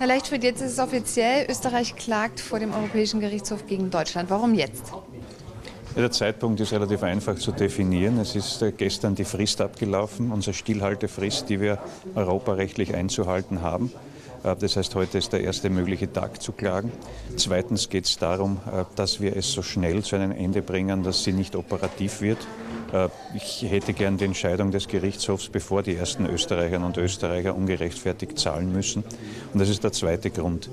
Herr Leichtfried, jetzt ist es offiziell, Österreich klagt vor dem Europäischen Gerichtshof gegen Deutschland. Warum jetzt? Ja, der Zeitpunkt ist relativ einfach zu definieren. Es ist gestern die Frist abgelaufen, unsere Stillhaltefrist, die wir europarechtlich einzuhalten haben. Das heißt, heute ist der erste mögliche Tag zu klagen. Zweitens geht es darum, dass wir es so schnell zu einem Ende bringen, dass sie nicht operativ wird. Ich hätte gern die Entscheidung des Gerichtshofs, bevor die ersten Österreicherinnen und Österreicher ungerechtfertigt zahlen müssen. Und das ist der zweite Grund.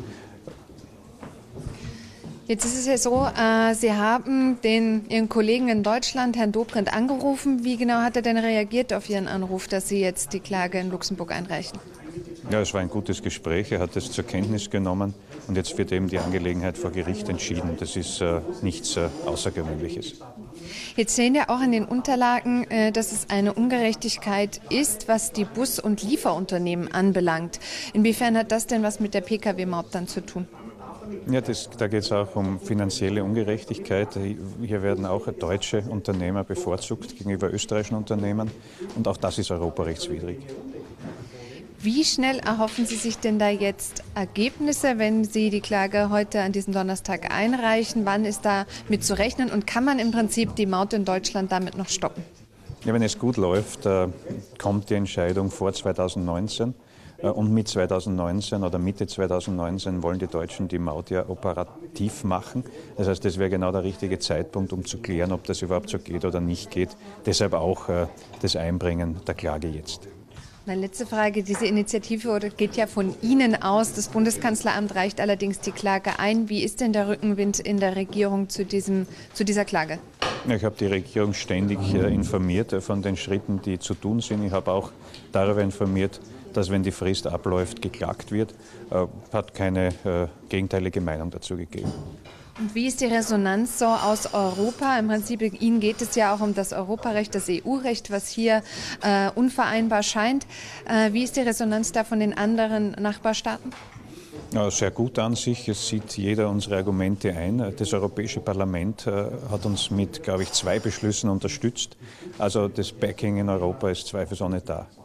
Jetzt ist es ja so, Sie haben Ihren Kollegen in Deutschland, Herrn Dobrindt, angerufen. Wie genau hat er denn reagiert auf Ihren Anruf, dass Sie jetzt die Klage in Luxemburg einreichen? Ja, es war ein gutes Gespräch. Er hat es zur Kenntnis genommen und jetzt wird eben die Angelegenheit vor Gericht entschieden. Das ist nichts Außergewöhnliches. Jetzt sehen wir auch in den Unterlagen, dass es eine Ungerechtigkeit ist, was die Bus- und Lieferunternehmen anbelangt. Inwiefern hat das denn was mit der Pkw-Maut dann zu tun? Ja, da geht es auch um finanzielle Ungerechtigkeit. Hier werden auch deutsche Unternehmer bevorzugt gegenüber österreichischen Unternehmen und auch das ist europarechtswidrig. Wie schnell erhoffen Sie sich denn da jetzt Ergebnisse, wenn Sie die Klage heute an diesem Donnerstag einreichen? Wann ist da mit zu rechnen und kann man im Prinzip die Maut in Deutschland damit noch stoppen? Ja, wenn es gut läuft, kommt die Entscheidung vor 2019. Und mit 2019 oder Mitte 2019 wollen die Deutschen die Maut ja operativ machen. Das heißt, das wäre genau der richtige Zeitpunkt, um zu klären, ob das überhaupt so geht oder nicht geht. Deshalb auch das Einbringen der Klage jetzt. Meine letzte Frage, diese Initiative geht ja von Ihnen aus. Das Bundeskanzleramt reicht allerdings die Klage ein. Wie ist denn der Rückenwind in der Regierung zu dieser Klage? Ich habe die Regierung ständig informiert von den Schritten, die zu tun sind. Ich habe auch darüber informiert, dass, wenn die Frist abläuft, geklagt wird. Hat keine gegenteilige Meinung dazu gegeben. Und wie ist die Resonanz so aus Europa? Im Prinzip, Ihnen geht es ja auch um das Europarecht, das EU-Recht, was hier unvereinbar scheint. Wie ist die Resonanz da von den anderen Nachbarstaaten? Ja, sehr gut an sich. Es sieht jeder unsere Argumente ein. Das Europäische Parlament hat uns mit, glaube ich, 2 Beschlüssen unterstützt. Also das Backing in Europa ist zweifelsohne da.